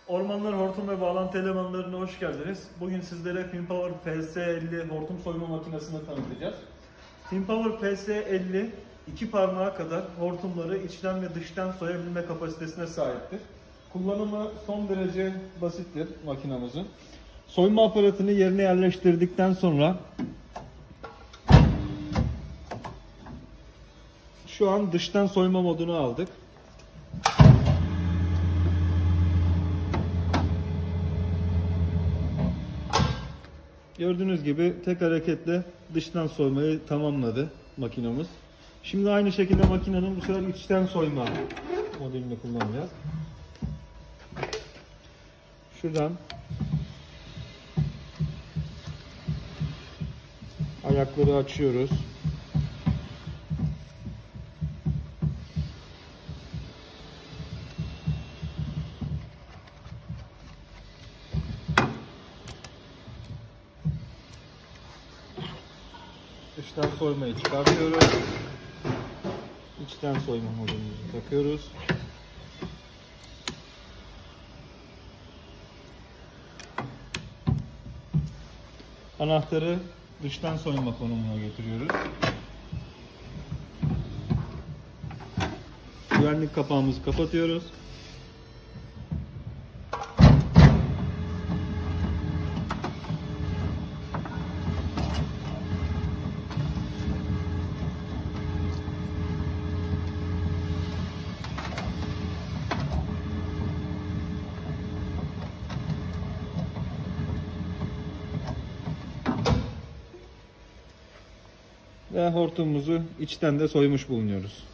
Ormanlar Hortum ve Bağlantı Elemanlarına hoş geldiniz. Bugün sizlere Finpower FS50 hortum soyma makinesini tanıtacağız. Finpower FS50 iki parmağa kadar hortumları içten ve dıştan soyabilme kapasitesine sahiptir. Kullanımı son derece basittir makinamızın. Soyma aparatını yerine yerleştirdikten sonra şu an dıştan soyma modunu aldık. Gördüğünüz gibi tek hareketle dıştan soymayı tamamladı makinamız. Şimdi aynı şekilde makinenin bu sefer içten soyma modelini kullanacağız. Şuradan ayakları açıyoruz. Dıştan soymayı çıkartıyoruz. İçten soyma modülümüzü takıyoruz. Anahtarı dıştan soyma konumuna getiriyoruz. Güvenlik kapağımızı kapatıyoruz. Ve hortumumuzu içten de soymuş bulunuyoruz.